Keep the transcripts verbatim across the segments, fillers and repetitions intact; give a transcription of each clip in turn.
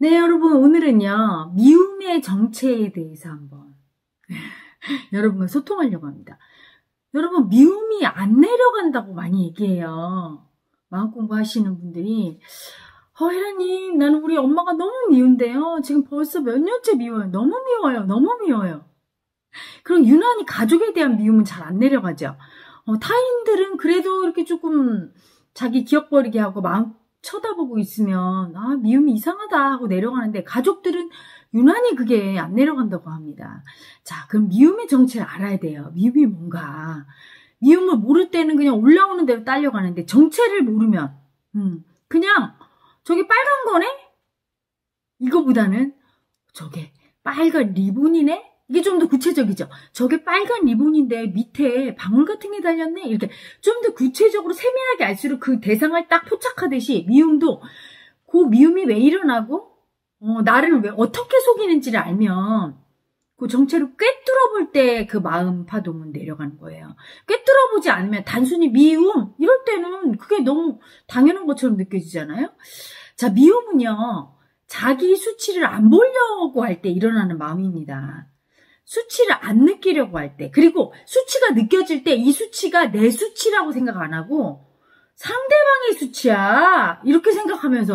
네, 여러분, 오늘은요, 미움의 정체에 대해서 한번 여러분과 소통하려고 합니다. 여러분, 미움이 안 내려간다고 많이 얘기해요. 마음 공부하시는 분들이, 어, 혜라님, 나는 우리 엄마가 너무 미운데요. 지금 벌써 몇 년째 미워요. 너무 미워요. 너무 미워요. 그럼 유난히 가족에 대한 미움은 잘 안 내려가죠. 어, 타인들은 그래도 이렇게 조금 자기 기억 버리게 하고 마음 쳐다보고 있으면 아 미움이 이상하다 하고 내려가는데 가족들은 유난히 그게 안 내려간다고 합니다. 자, 그럼 미움의 정체를 알아야 돼요. 미움이 뭔가. 미움을 모를 때는 그냥 올라오는 대로 딸려가는데 정체를 모르면 음, 그냥 저게 빨간 거네? 이거보다는 저게 빨간 리본이네? 이게 좀 더 구체적이죠. 저게 빨간 리본인데 밑에 방울 같은 게 달렸네? 이렇게 좀 더 구체적으로 세밀하게 알수록 그 대상을 딱 포착하듯이 미움도 그 미움이 왜 일어나고 어, 나를 왜 어떻게 속이는지를 알면 그 정체를 꿰뚫어 볼 때 그 마음 파동은 내려가는 거예요. 꿰뚫어 보지 않으면 단순히 미움 이럴 때는 그게 너무 당연한 것처럼 느껴지잖아요. 자, 미움은요. 자기 수치를 안 보려고 할 때 일어나는 마음입니다. 수치를 안 느끼려고 할 때, 그리고 수치가 느껴질 때 이 수치가 내 수치라고 생각 안 하고 상대방의 수치야 이렇게 생각하면서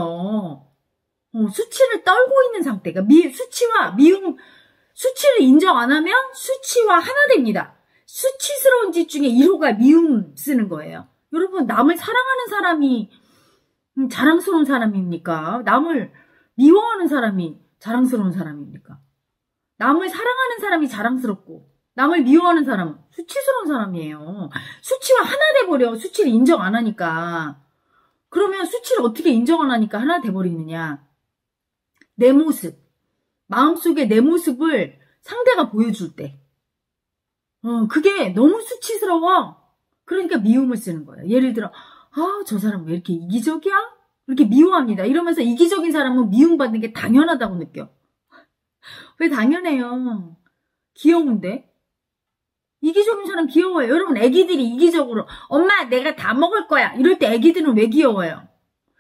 어, 수치를 떨고 있는 상태가 미, 수치와 미움, 수치를 인정 안 하면 수치와 하나 됩니다. 수치스러운 짓 중에 일 호가 미움 쓰는 거예요. 여러분, 남을 사랑하는 사람이 음, 자랑스러운 사람입니까? 남을 미워하는 사람이 자랑스러운 사람입니까? 남을 사랑하는 사람이 자랑스럽고 남을 미워하는 사람은 수치스러운 사람이에요. 수치와 하나 돼버려. 수치를 인정 안 하니까. 그러면 수치를 어떻게 인정 안 하니까 하나 돼버리느냐. 내 모습. 마음속에 내 모습을 상대가 보여줄 때. 어, 그게 너무 수치스러워. 그러니까 미움을 쓰는 거예요. 예를 들어 아, 저 사람 왜 이렇게 이기적이야? 이렇게 미워합니다. 이러면서 이기적인 사람은 미움받는 게 당연하다고 느껴. 왜 당연해요. 귀여운데? 이기적인 사람 귀여워요. 여러분, 애기들이 이기적으로 엄마 내가 다 먹을 거야. 이럴 때 애기들은 왜 귀여워요?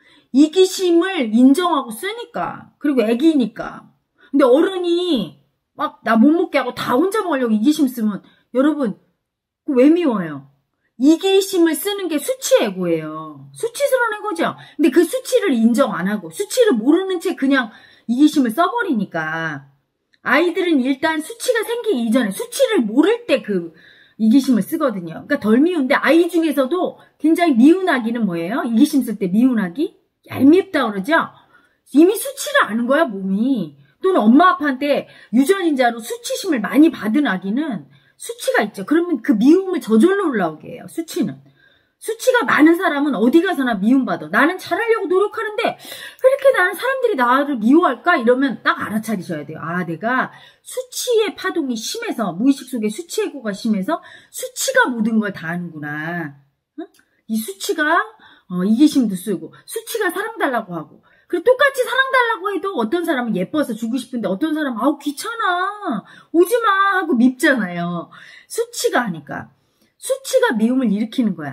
이기심을 인정하고 쓰니까. 그리고 애기니까. 근데 어른이 막 나 못 먹게 하고 다 혼자 먹으려고 이기심 쓰면 여러분 왜 미워요? 이기심을 쓰는 게 수치 애고예요. 수치스러운 애고죠. 근데 그 수치를 인정 안 하고 수치를 모르는 채 그냥 이기심을 써버리니까 아이들은 일단 수치가 생기기 이전에 수치를 모를 때 그 이기심을 쓰거든요. 그러니까 덜 미운데 아이 중에서도 굉장히 미운 아기는 뭐예요? 이기심 쓸 때 미운 아기? 얄밉다 그러죠? 이미 수치를 아는 거야 몸이. 또는 엄마 아빠한테 유전인자로 수치심을 많이 받은 아기는 수치가 있죠. 그러면 그 미움을 저절로 올라오게 해요. 수치는. 수치가 많은 사람은 어디 가서나 미움받아. 나는 잘하려고 노력하는데 왜 이렇게 나는 사람들이 나를 미워할까? 이러면 딱 알아차리셔야 돼요. 아, 내가 수치의 파동이 심해서 무의식 속에 수치의고가 심해서 수치가 모든 걸 다 하는구나. 응? 이 수치가 어, 이기심도 쓰고 수치가 사랑달라고 하고 그리고 똑같이 사랑달라고 해도 어떤 사람은 예뻐서 주고 싶은데 어떤 사람은 아우 귀찮아 오지마 하고 밉잖아요. 수치가 하니까. 수치가 미움을 일으키는 거야.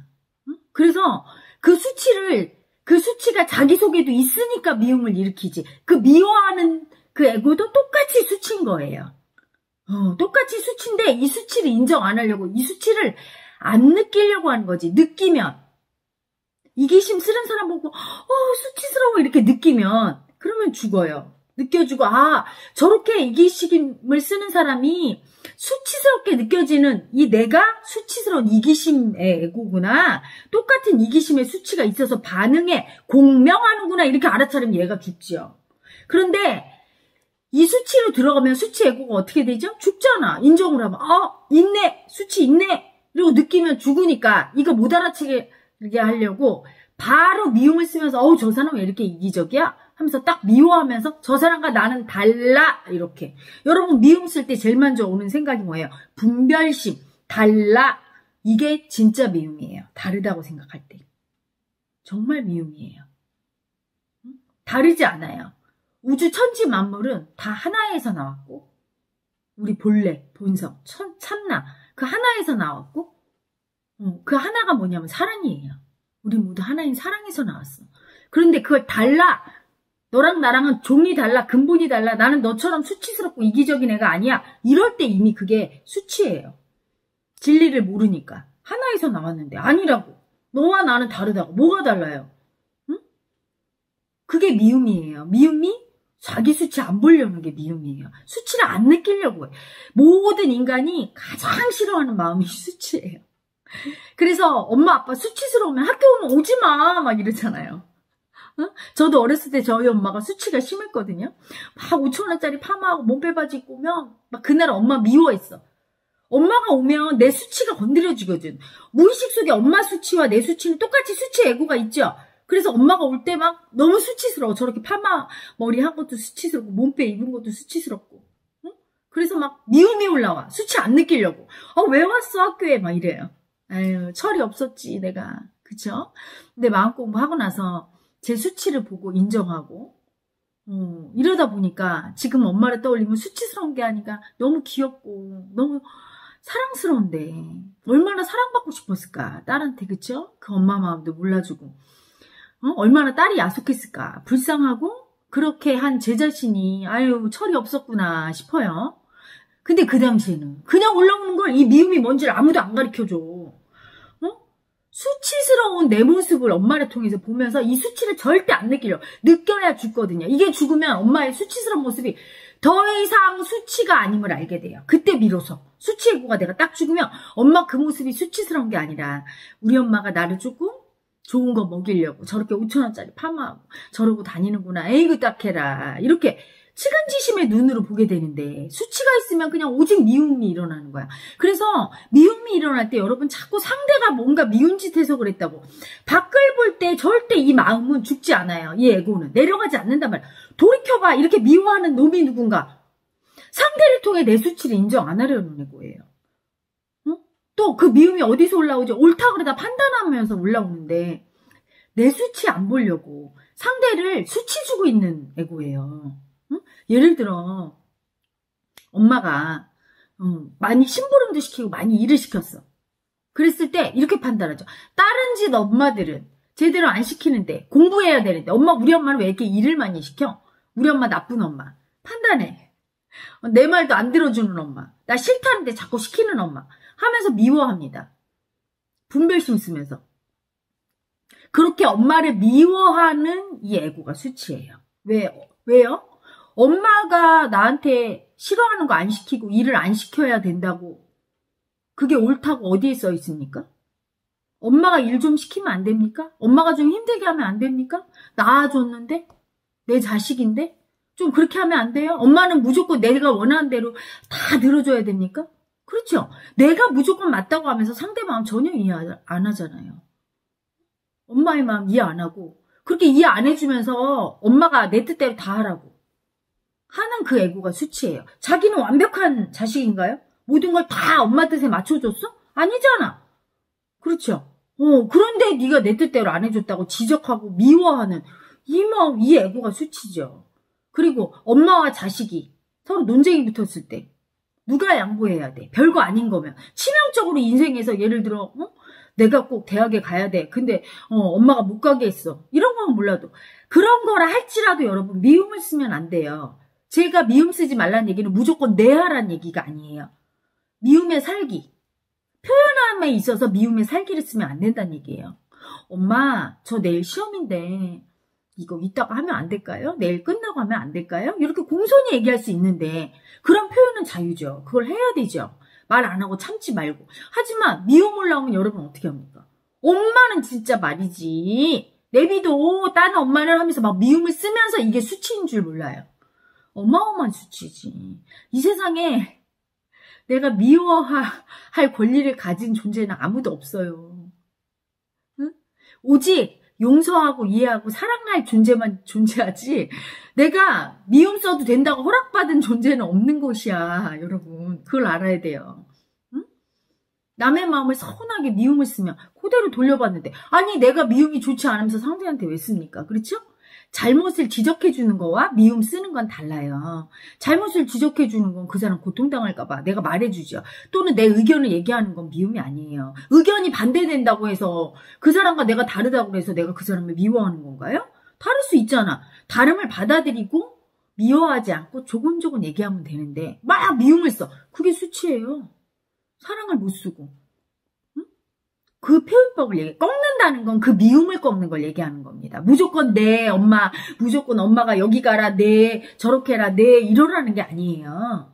그래서 그 수치를, 그 수치가 자기 속에도 있으니까 미움을 일으키지. 그 미워하는 그 에고도 똑같이 수치인 거예요. 어, 똑같이 수치인데 이 수치를 인정 안 하려고, 이 수치를 안 느끼려고 하는 거지. 느끼면. 이기심 쓰는 사람 보고, 어, 수치스러워. 이렇게 느끼면, 그러면 죽어요. 느껴주고, 아, 저렇게 이기심을 쓰는 사람이 수치스럽게 느껴지는 이 내가 수치스러운 이기심의 애고구나. 똑같은 이기심의 수치가 있어서 반응에 공명하는구나. 이렇게 알아차리면 얘가 죽지요. 그런데 이 수치로 들어가면 수치 애고가 어떻게 되죠? 죽잖아. 인정을 하면 어 있네. 수치 있네. 이러고 느끼면 죽으니까 이거 못 알아채게 하려고 바로 미움을 쓰면서 어우 저 사람 왜 이렇게 이기적이야? 하면서 딱 미워하면서 저 사람과 나는 달라 이렇게. 여러분 미움 쓸 때 제일 먼저 오는 생각이 뭐예요? 분별심, 달라. 이게 진짜 미움이에요. 다르다고 생각할 때. 정말 미움이에요. 다르지 않아요. 우주 천지 만물은 다 하나에서 나왔고 우리 본래, 본성, 천, 참나 그 하나에서 나왔고 그 하나가 뭐냐면 사랑이에요. 우리 모두 하나인 사랑에서 나왔어. 그런데 그걸 달라 너랑 나랑은 종이 달라, 근본이 달라, 나는 너처럼 수치스럽고 이기적인 애가 아니야. 이럴 때 이미 그게 수치예요. 진리를 모르니까. 하나에서 나왔는데 아니라고. 너와 나는 다르다고. 뭐가 달라요? 응? 그게 미움이에요. 미움이 자기 수치 안 보려는 게 미움이에요. 수치를 안 느끼려고 해. 모든 인간이 가장 싫어하는 마음이 수치예요. 그래서 엄마 아빠 수치스러우면 학교는 오지 마 막 이러잖아요. 어? 저도 어렸을 때 저희 엄마가 수치가 심했거든요. 막 오천 원짜리 파마하고 몸빼바지 입고 오면 막 그날 엄마 미워했어. 엄마가 오면 내 수치가 건드려지거든. 무의식 속에 엄마 수치와 내 수치는 똑같이 수치 애고가 있죠. 그래서 엄마가 올 때 막 너무 수치스러워. 저렇게 파마 머리 한 것도 수치스럽고 몸빼 입은 것도 수치스럽고. 응? 그래서 막 미움이 올라와. 수치 안 느끼려고. 어, 왜 왔어 학교에 막 이래요. 아유 철이 없었지 내가. 그쵸? 근데 마음 공부하고 나서 제 수치를 보고 인정하고 어, 이러다 보니까 지금 엄마를 떠올리면 수치스러운 게 아니라 너무 귀엽고 너무 사랑스러운데 얼마나 사랑받고 싶었을까 딸한테. 그쵸? 그 엄마 마음도 몰라주고 어? 얼마나 딸이 야속했을까. 불쌍하고 그렇게 한 제 자신이 아유 철이 없었구나 싶어요. 근데 그 당시에는 그냥 올라오는 걸 이 미움이 뭔지를 아무도 안 가르쳐줘. 어? 수치스러운 내 모습을 엄마를 통해서 보면서 이 수치를 절대 안 느끼려. 느껴야 죽거든요. 이게 죽으면 엄마의 수치스러운 모습이 더 이상 수치가 아님을 알게 돼요. 그때 비로소 수치 애고가 내가 딱 죽으면 엄마 그 모습이 수치스러운 게 아니라 우리 엄마가 나를 조금 좋은 거 먹이려고 저렇게 오천 원짜리 파마하고 저러고 다니는구나. 에이구 딱해라. 이렇게 측은지심의 눈으로 보게 되는데 수치가 있으면 그냥 오직 미움이 일어나는 거야. 그래서 미움이 일어날 때 여러분 자꾸 상대가 뭔가 미운 짓 해서 그랬다고 밖을 볼 때 절대 이 마음은 죽지 않아요. 이 에고는 내려가지 않는단 말이야. 돌이켜봐. 이렇게 미워하는 놈이 누군가. 상대를 통해 내 수치를 인정 안 하려는 에고예요. 어? 또 그 미움이 어디서 올라오죠? 옳다 그러다 판단하면서 올라오는데 내 수치 안 보려고 상대를 수치 주고 있는 에고예요. 응? 예를 들어 엄마가 어, 많이 심부름도 시키고 많이 일을 시켰어. 그랬을 때 이렇게 판단하죠. 다른 집 엄마들은 제대로 안 시키는데 공부해야 되는데 엄마 우리 엄마는 왜 이렇게 일을 많이 시켜? 우리 엄마 나쁜 엄마. 판단해. 어, 내 말도 안 들어주는 엄마. 나 싫다는데 자꾸 시키는 엄마. 하면서 미워합니다. 분별심 쓰면서. 그렇게 엄마를 미워하는 이 애고가 수치예요. 왜, 왜요? 엄마가 나한테 싫어하는 거 안 시키고 일을 안 시켜야 된다고 그게 옳다고 어디에 써 있습니까? 엄마가 일 좀 시키면 안 됩니까? 엄마가 좀 힘들게 하면 안 됩니까? 낳아줬는데? 내 자식인데? 좀 그렇게 하면 안 돼요? 엄마는 무조건 내가 원하는 대로 다 들어줘야 됩니까? 그렇죠? 내가 무조건 맞다고 하면서 상대 마음 전혀 이해 안 하잖아요. 엄마의 마음 이해 안 하고 그렇게 이해 안 해주면서 엄마가 내 뜻대로 다 하라고 하는 그 애고가 수치예요. 자기는 완벽한 자식인가요? 모든 걸 다 엄마 뜻에 맞춰줬어? 아니잖아. 그렇죠? 어, 그런데 네가 내 뜻대로 안 해줬다고 지적하고 미워하는 이 마음, 이 애고가 수치죠. 그리고 엄마와 자식이 서로 논쟁이 붙었을 때 누가 양보해야 돼? 별거 아닌 거면 치명적으로 인생에서 예를 들어 어? 내가 꼭 대학에 가야 돼. 근데 어, 엄마가 못 가게 했어. 이런 건 몰라도 그런 거라 할지라도 여러분 미움을 쓰면 안 돼요. 제가 미움 쓰지 말라는 얘기는 무조건 내하라는 얘기가 아니에요. 미움의 살기. 표현함에 있어서 미움의 살기를 쓰면 안 된다는 얘기예요. 엄마, 저 내일 시험인데 이거 이따가 하면 안 될까요? 내일 끝나고 하면 안 될까요? 이렇게 공손히 얘기할 수 있는데 그런 표현은 자유죠. 그걸 해야 되죠. 말 안 하고 참지 말고. 하지만 미움 올라오면 여러분 어떻게 합니까? 엄마는 진짜 말이지. 내비도 딴 엄마를 하면서 막 미움을 쓰면서 이게 수치인 줄 몰라요. 어마어마한 수치지. 이 세상에 내가 미워할 권리를 가진 존재는 아무도 없어요. 응? 오직 용서하고 이해하고 사랑할 존재만 존재하지 내가 미움 써도 된다고 허락받은 존재는 없는 것이야. 여러분 그걸 알아야 돼요. 응? 남의 마음을 서운하게 미움을 쓰면 그대로 돌려봤는데 아니 내가 미움이 좋지 않으면서 상대한테 왜 씁니까? 그렇죠? 잘못을 지적해주는 거와 미움 쓰는 건 달라요. 잘못을 지적해주는 건 그 사람 고통당할까 봐 내가 말해주죠. 또는 내 의견을 얘기하는 건 미움이 아니에요. 의견이 반대된다고 해서 그 사람과 내가 다르다고 해서 내가 그 사람을 미워하는 건가요? 다를 수 있잖아. 다름을 받아들이고 미워하지 않고 조곤조곤 얘기하면 되는데 막 미움을 써. 그게 수치예요. 사랑을 못 쓰고. 응? 그 표현법을 얘기해. 꺾는다는 건 그 미움을 꺾는 걸 얘기하는 겁니다. 무조건 네 엄마, 무조건 엄마가 여기 가라, 네 저렇게 해라, 네 이러라는 게 아니에요.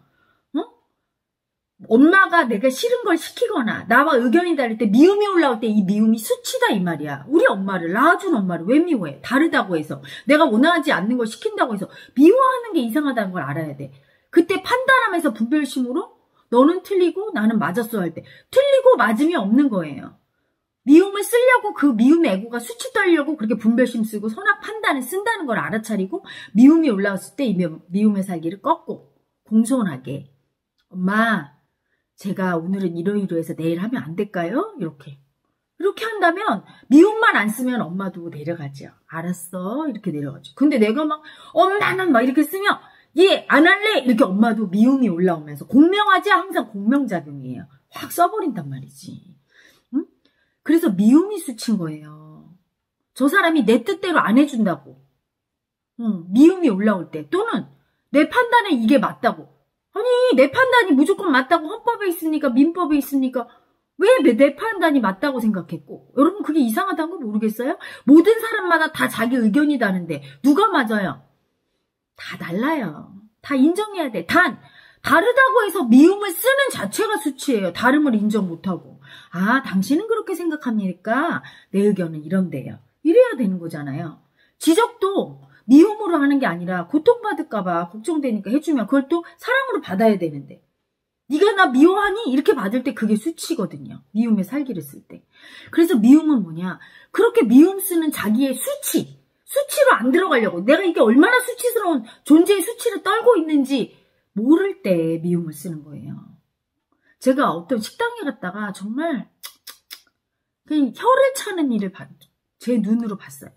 엄마가 내가 싫은 걸 시키거나 나와 의견이 다를 때 미움이 올라올 때 이 미움이 수치다 이 말이야. 우리 엄마를, 낳아준 엄마를 왜 미워해? 다르다고 해서, 내가 원하지 않는 걸 시킨다고 해서 미워하는 게 이상하다는 걸 알아야 돼. 그때 판단하면서 분별심으로 너는 틀리고 나는 맞았어 할 때 틀리고 맞음이 없는 거예요. 미움을 쓰려고 그 미움의 애고가 수치 떨려고 그렇게 분별심 쓰고 선악 판단을 쓴다는 걸 알아차리고 미움이 올라왔을 때 이 미움의 살기를 꺾고 공손하게 엄마 제가 오늘은 이러이러해서 내일 하면 안 될까요? 이렇게. 이렇게 한다면 미움만 안 쓰면 엄마도 내려가죠. 알았어. 이렇게 내려가죠. 근데 내가 막 엄마는 막 이렇게 쓰면 얘 안 할래? 이렇게 엄마도 미움이 올라오면서 공명하지 항상 공명작용이에요. 확 써버린단 말이지. 응? 그래서 미움이 수치인 거예요. 저 사람이 내 뜻대로 안 해준다고. 응, 미움이 올라올 때 또는 내 판단에 이게 맞다고. 아니 내 판단이 무조건 맞다고 헌법에 있으니까 민법에 있으니까 왜 내 판단이 맞다고 생각했고 여러분 그게 이상하다는 거 모르겠어요? 모든 사람마다 다 자기 의견이 다른데 누가 맞아요? 다 달라요. 다 인정해야 돼. 단 다르다고 해서 미움을 쓰는 자체가 수치예요. 다름을 인정 못하고 아 당신은 그렇게 생각합니까? 내 의견은 이런데요. 이래야 되는 거잖아요. 지적도 미움으로 하는 게 아니라 고통받을까봐 걱정되니까 해주면 그걸 또 사랑으로 받아야 되는데 네가 나 미워하니? 이렇게 받을 때 그게 수치거든요. 미움의 살기를 쓸 때. 그래서 미움은 뭐냐? 그렇게 미움 쓰는 자기의 수치, 수치로 안 들어가려고 내가 이게 얼마나 수치스러운 존재의 수치를 떨고 있는지 모를 때 미움을 쓰는 거예요. 제가 어떤 식당에 갔다가 정말 그냥 혀를 차는 일을 제 눈으로 봤어요.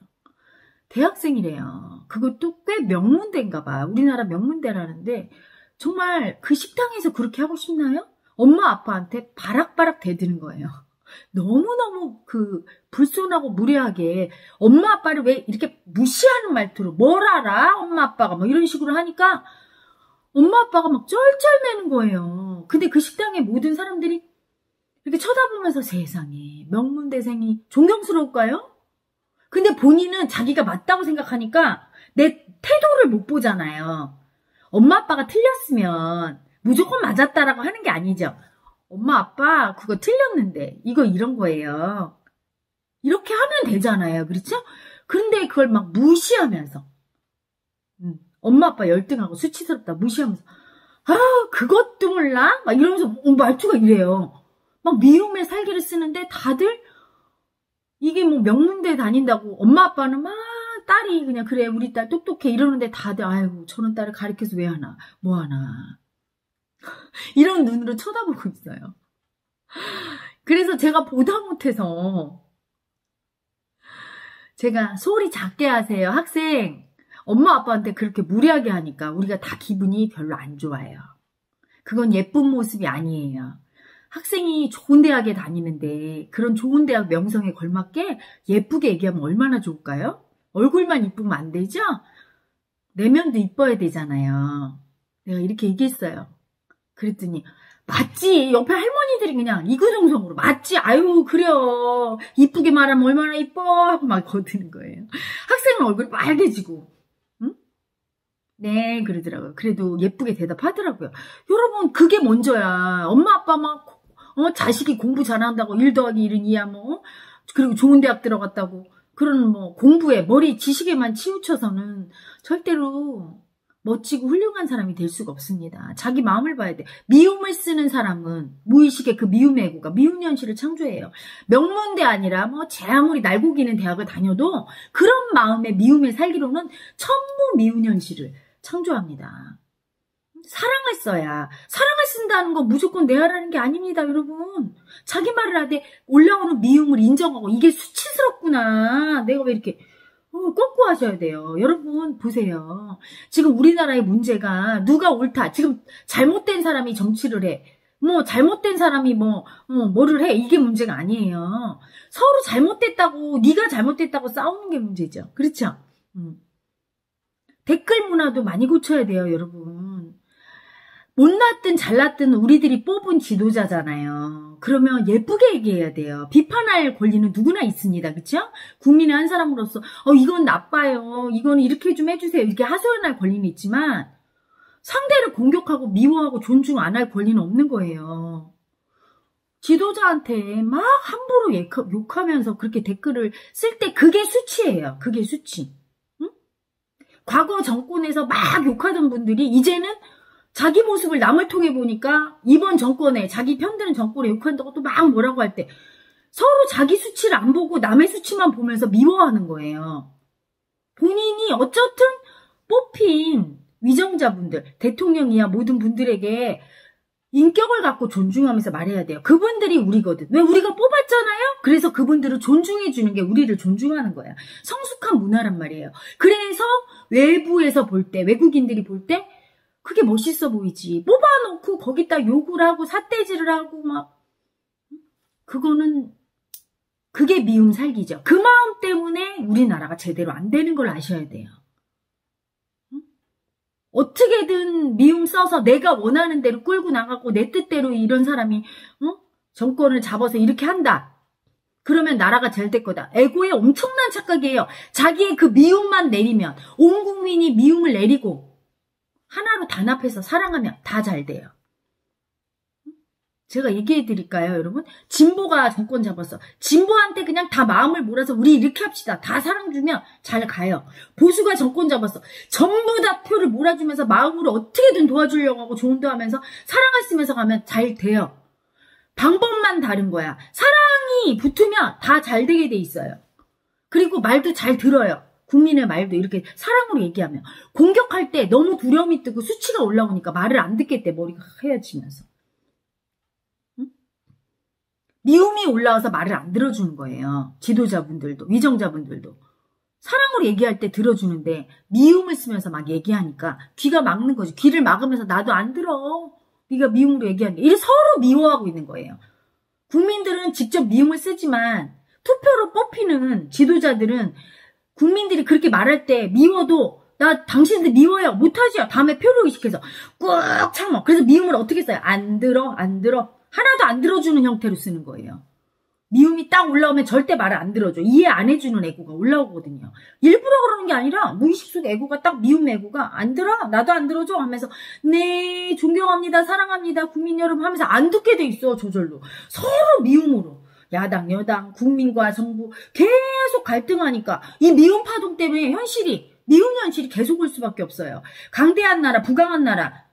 대학생이래요. 그것도 꽤 명문대인가 봐. 우리나라 명문대라는데 정말 그 식당에서 그렇게 하고 싶나요? 엄마 아빠한테 바락바락 대드는 거예요. 너무너무 그 불손하고 무례하게 엄마 아빠를 왜 이렇게 무시하는 말투로 뭘 알아? 엄마 아빠가 뭐 이런 식으로 하니까 엄마 아빠가 막 쩔쩔매는 거예요. 근데 그 식당에 모든 사람들이 이렇게 쳐다보면서 세상에 명문대생이 존경스러울까요? 근데 본인은 자기가 맞다고 생각하니까 내 태도를 못 보잖아요. 엄마 아빠가 틀렸으면 무조건 맞았다라고 하는 게 아니죠. 엄마 아빠 그거 틀렸는데 이거 이런 거예요. 이렇게 하면 되잖아요. 그렇죠? 그런데 그걸 막 무시하면서 음, 엄마 아빠 열등하고 수치스럽다 무시하면서 아 그것도 몰라? 막 이러면서 말투가 이래요. 막 미움의 살기를 쓰는데 다들 이게 뭐 명문대 다닌다고 엄마 아빠는 막 딸이 그냥 그래 우리 딸 똑똑해 이러는데 다들 아이고 저런 딸을 가르쳐서 왜 하나 뭐 하나 이런 눈으로 쳐다보고 있어요. 그래서 제가 보다 못해서 제가 소리 작게 하세요. 학생 엄마 아빠한테 그렇게 무례하게 하니까 우리가 다 기분이 별로 안 좋아요. 그건 예쁜 모습이 아니에요. 학생이 좋은 대학에 다니는데 그런 좋은 대학 명성에 걸맞게 예쁘게 얘기하면 얼마나 좋을까요? 얼굴만 이쁘면 안 되죠? 내면도 이뻐야 되잖아요. 내가 이렇게 얘기했어요. 그랬더니 맞지. 옆에 할머니들이 그냥 이구동성으로 맞지. 아유 그래요. 이쁘게 말하면 얼마나 이뻐 하고 막 거드는 거예요. 학생은 얼굴이 빨개지고 응? 네 그러더라고요. 그래도 예쁘게 대답하더라고요. 여러분 그게 먼저야. 엄마 아빠 막 어, 자식이 공부 잘한다고 일 더하기 일은 이야 뭐 그리고 좋은 대학 들어갔다고 그런 뭐 공부에 머리 지식에만 치우쳐서는 절대로 멋지고 훌륭한 사람이 될 수가 없습니다. 자기 마음을 봐야 돼. 미움을 쓰는 사람은 무의식의 그 미움의 애고가 미운 현실을 창조해요. 명문대 아니라 뭐 제 아무리 날고기는 대학을 다녀도 그런 마음의 미움에 살기로는 천무 미운 현실을 창조합니다. 사랑을 써야 사랑을 쓴다는 거 무조건 내 하라는 게 아닙니다. 여러분 자기 말을 하되 올라오는 미움을 인정하고 이게 수치스럽구나 내가 왜 이렇게 어, 꺾고 하셔야 돼요. 여러분 보세요. 지금 우리나라의 문제가 누가 옳다 지금 잘못된 사람이 정치를 해 뭐 잘못된 사람이 뭐 어, 뭐를 해 이게 문제가 아니에요. 서로 잘못됐다고 네가 잘못됐다고 싸우는 게 문제죠. 그렇죠? 음. 댓글 문화도 많이 고쳐야 돼요, 여러분. 못났든 잘났든 우리들이 뽑은 지도자잖아요. 그러면 예쁘게 얘기해야 돼요. 비판할 권리는 누구나 있습니다. 그쵸? 국민의 한 사람으로서 어 이건 나빠요. 이건 이렇게 좀 해주세요. 이렇게 하소연할 권리는 있지만 상대를 공격하고 미워하고 존중 안 할 권리는 없는 거예요. 지도자한테 막 함부로 욕하면서 그렇게 댓글을 쓸 때 그게 수치예요. 그게 수치. 응? 과거 정권에서 막 욕하던 분들이 이제는 자기 모습을 남을 통해 보니까 이번 정권에 자기 편드는 정권에 욕한다고 또 막 뭐라고 할 때 서로 자기 수치를 안 보고 남의 수치만 보면서 미워하는 거예요. 본인이 어쨌든 뽑힌 위정자분들, 대통령이야 모든 분들에게 인격을 갖고 존중하면서 말해야 돼요. 그분들이 우리거든. 왜 우리가 뽑았잖아요? 그래서 그분들을 존중해 주는 게 우리를 존중하는 거야. 성숙한 문화란 말이에요. 그래서 외부에서 볼 때, 외국인들이 볼 때 그게 멋있어 보이지. 뽑아놓고 거기다 욕을 하고 삿대질을 하고 막 그거는 그게 미움 살기죠. 그 마음 때문에 우리나라가 제대로 안 되는 걸 아셔야 돼요. 어떻게든 미움 써서 내가 원하는 대로 끌고 나가고 내 뜻대로 이런 사람이 어? 정권을 잡아서 이렇게 한다. 그러면 나라가 잘 될 거다. 에고의 엄청난 착각이에요. 자기의 그 미움만 내리면 온 국민이 미움을 내리고 하나로 단합해서 사랑하면 다 잘 돼요. 제가 얘기해 드릴까요, 여러분? 진보가 정권 잡았어. 진보한테 그냥 다 마음을 몰아서 우리 이렇게 합시다. 다 사랑 주면 잘 가요. 보수가 정권 잡았어. 전부 다 표를 몰아주면서 마음으로 어떻게든 도와주려고 하고 조언도 하면서 사랑을 쓰면서 가면 잘 돼요. 방법만 다른 거야. 사랑이 붙으면 다 잘 되게 돼 있어요. 그리고 말도 잘 들어요. 국민의 말도 이렇게 사랑으로 얘기하면. 공격할 때 너무 두려움이 뜨고 수치가 올라오니까 말을 안 듣겠대. 머리가 하얘지면서. 응? 미움이 올라와서 말을 안 들어주는 거예요. 지도자분들도 위정자분들도. 사랑으로 얘기할 때 들어주는데 미움을 쓰면서 막 얘기하니까 귀가 막는 거지. 귀를 막으면서 나도 안 들어. 네가 미움으로 얘기하는 게. 이래 서로 미워하고 있는 거예요. 국민들은 직접 미움을 쓰지만 투표로 뽑히는 지도자들은 국민들이 그렇게 말할 때 미워도 나 당신들 미워요. 못하지요. 다음에 표를 의식해서 꾹 참어. 그래서 미움을 어떻게 써요? 안 들어. 안 들어. 하나도 안 들어주는 형태로 쓰는 거예요. 미움이 딱 올라오면 절대 말을 안 들어줘. 이해 안 해주는 애고가 올라오거든요. 일부러 그러는 게 아니라 무의식 속에 애고가 딱 미움 애고가 안 들어? 나도 안 들어줘? 하면서 네 존경합니다. 사랑합니다. 국민 여러분 하면서 안 듣게 돼 있어. 저절로. 서로 미움으로. 야당 여당 국민과 정부 계속 갈등하니까 이 미움 파동 때문에 현실이 미움 현실이 계속 올 수밖에 없어요. 강대한 나라 부강한 나라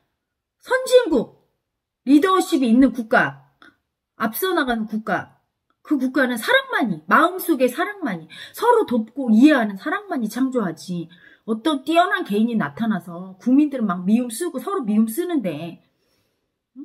선진국 리더십이 있는 국가 앞서 나가는 국가 그 국가는 사랑만이 마음속에 사랑만이 서로 돕고 이해하는 사랑만이 창조하지 어떤 뛰어난 개인이 나타나서 국민들은 막 미움 쓰고 서로 미움 쓰는데 응?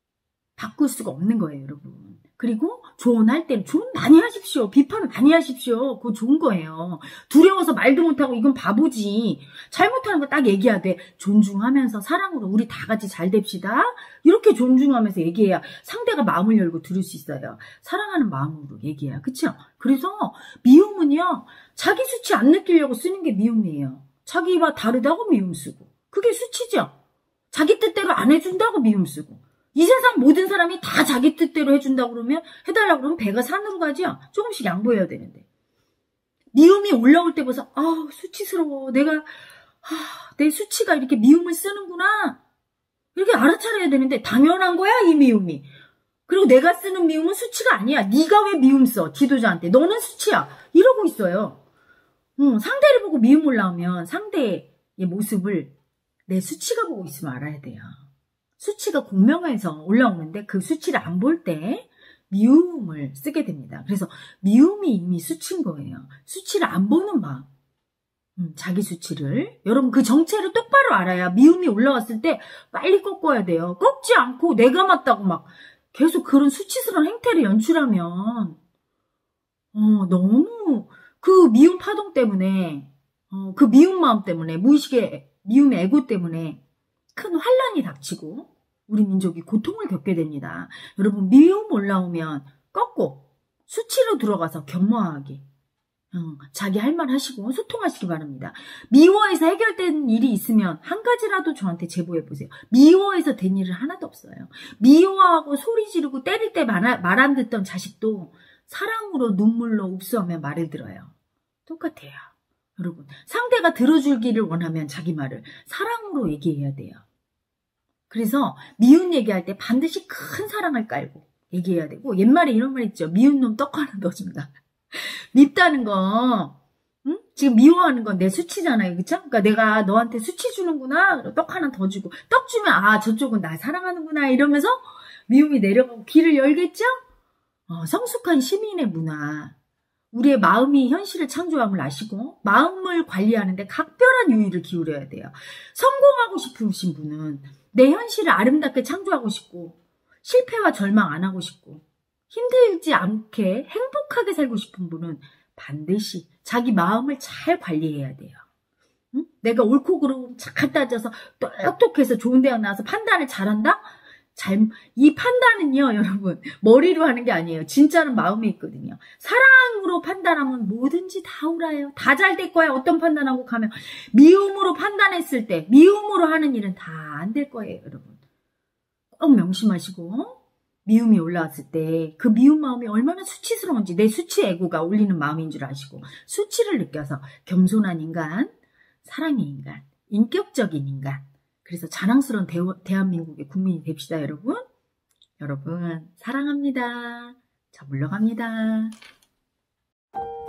바꿀 수가 없는 거예요 여러분. 그리고 조언할 때는 조언 많이 하십시오. 비판 많이 하십시오. 그거 좋은 거예요. 두려워서 말도 못하고 이건 바보지. 잘못하는 거 딱 얘기하되 존중하면서 사랑으로 우리 다 같이 잘 됩시다. 이렇게 존중하면서 얘기해야 상대가 마음을 열고 들을 수 있어요. 사랑하는 마음으로 얘기해야. 그쵸? 그래서 미움은요. 자기 수치 안 느끼려고 쓰는 게 미움이에요. 자기와 다르다고 미움 쓰고. 그게 수치죠. 자기 뜻대로 안 해준다고 미움 쓰고. 이 세상 모든 사람이 다 자기 뜻대로 해준다고 그러면, 해달라고 그러면 배가 산으로 가죠? 조금씩 양보해야 되는데. 미움이 올라올 때 벌써, 아 수치스러워. 내가, 아, 내 수치가 이렇게 미움을 쓰는구나. 이렇게 알아차려야 되는데, 당연한 거야, 이 미움이. 그리고 내가 쓰는 미움은 수치가 아니야. 네가 왜 미움 써? 지도자한테. 너는 수치야. 이러고 있어요. 응, 상대를 보고 미움 올라오면 상대의 모습을 내 수치가 보고 있으면 알아야 돼요. 수치가 공명해서 올라오는데 그 수치를 안 볼 때 미움을 쓰게 됩니다. 그래서 미움이 이미 수치인 거예요. 수치를 안 보는 마음. 음, 자기 수치를. 여러분 그 정체를 똑바로 알아야 미움이 올라왔을 때 빨리 꺾어야 돼요. 꺾지 않고 내가 맞다고 막 계속 그런 수치스러운 행태를 연출하면 어, 너무 그 미움 파동 때문에 어, 그 미움 마음 때문에 무의식의 미움의 애고 때문에 큰 환란이 닥치고 우리 민족이 고통을 겪게 됩니다. 여러분 미움 올라오면 꺾고 수치로 들어가서 겸허하게 어, 자기 할 말 하시고 소통하시기 바랍니다. 미워해서 해결된 일이 있으면 한 가지라도 저한테 제보해보세요. 미워해서 된 일은 하나도 없어요. 미워하고 소리 지르고 때릴 때 말 안 듣던 자식도 사랑으로 눈물로 읍수하며 말을 들어요. 똑같아요. 여러분, 상대가 들어주기를 원하면 자기 말을 사랑으로 얘기해야 돼요. 그래서 미운 얘기할 때 반드시 큰 사랑을 깔고 얘기해야 되고, 옛말에 이런 말 있죠. 미운 놈 떡 하나 넣어준다. 밉다는 거, 응? 지금 미워하는 건 내 수치잖아요. 그쵸? 그러니까 내가 너한테 수치 주는구나. 떡 하나 더 주고, 떡 주면 아 저쪽은 나 사랑하는구나 이러면서 미움이 내려가고 길을 열겠죠? 어, 성숙한 시민의 문화. 우리의 마음이 현실을 창조함을 아시고 마음을 관리하는데 각별한 유의를 기울여야 돼요. 성공하고 싶으신 분은 내 현실을 아름답게 창조하고 싶고 실패와 절망 안 하고 싶고 힘들지 않게 행복하게 살고 싶은 분은 반드시 자기 마음을 잘 관리해야 돼요. 응? 내가 옳고 그르고 착 따져서 똑똑해서 좋은 대학 나와서 판단을 잘한다? 잘, 이 판단은요, 여러분, 머리로 하는 게 아니에요. 진짜는 마음에 있거든요. 사랑으로 판단하면 뭐든지 다 옳아요. 다 잘 될 거야. 어떤 판단하고 가면. 미움으로 판단했을 때, 미움으로 하는 일은 다 안 될 거예요, 여러분. 꼭 명심하시고, 미움이 올라왔을 때, 그 미운 마음이 얼마나 수치스러운지, 내 수치 애고가 올리는 마음인 줄 아시고, 수치를 느껴서 겸손한 인간, 사랑의 인간, 인격적인 인간, 그래서 자랑스러운 대, 대한민국의 국민이 됩시다, 여러분. 여러분, 사랑합니다. 자, 물러갑니다.